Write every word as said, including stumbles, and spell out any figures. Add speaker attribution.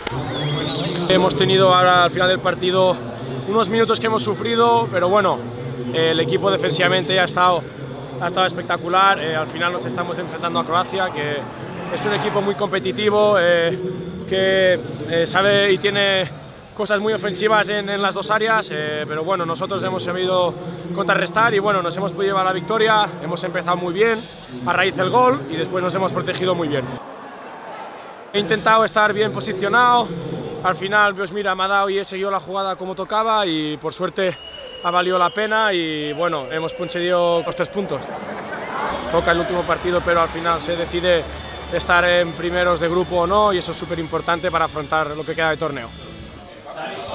Speaker 1: Hemos tenido ahora al final del partido unos minutos que hemos sufrido, pero bueno, eh, el equipo defensivamente ya ha estado, ha estado espectacular. Eh, al final nos estamos enfrentando a Croacia, que es un equipo muy competitivo, eh, que eh, sabe y tiene cosas muy ofensivas en, en las dos áreas, eh, pero bueno, nosotros hemos sabido contrarrestar y bueno, nos hemos podido llevar la victoria. Hemos empezado muy bien a raíz del gol y después nos hemos protegido muy bien. He intentado estar bien posicionado, al final pues mira, me ha dado y he seguido la jugada como tocaba y por suerte ha valido la pena y bueno, hemos conseguido los tres puntos. Toca el último partido, pero al final se decide estar en primeros de grupo o no y eso es súper importante para afrontar lo que queda de torneo.